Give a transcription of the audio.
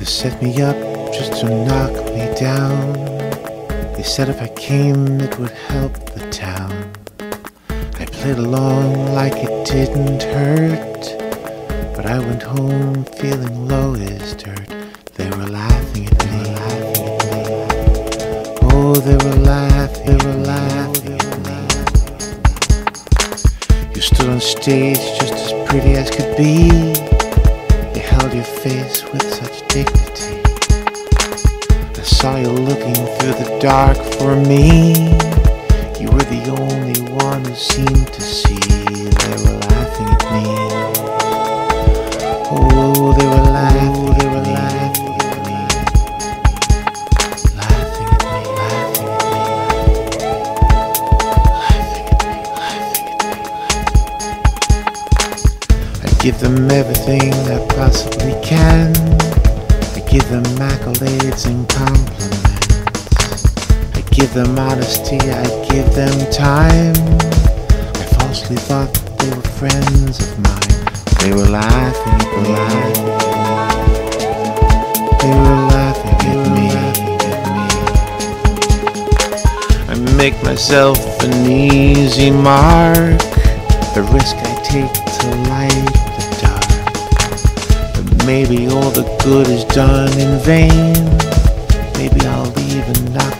They set me up just to knock me down. They said if I came it would help the town. I played along like it didn't hurt, but I went home feeling low as dirt. They were laughing at me, oh they were laughing at me. You stood on stage just as pretty as could be. You held your face with such dignity. I saw you looking through the dark for me. You were the only one who seemed to see. They were laughing at me. Oh, they were laughing at me. Laughing at me, laughing at me. Laughing at me. I give them everything I possibly can. I give them accolades and compliments. I give them honesty, I give them time. I falsely thought they were friends of mine. They were laughing at me. They were laughing at me. I make myself an easy mark, the risk I take to light the dark. But maybe all the good is done in vain. Maybe I'll leave and not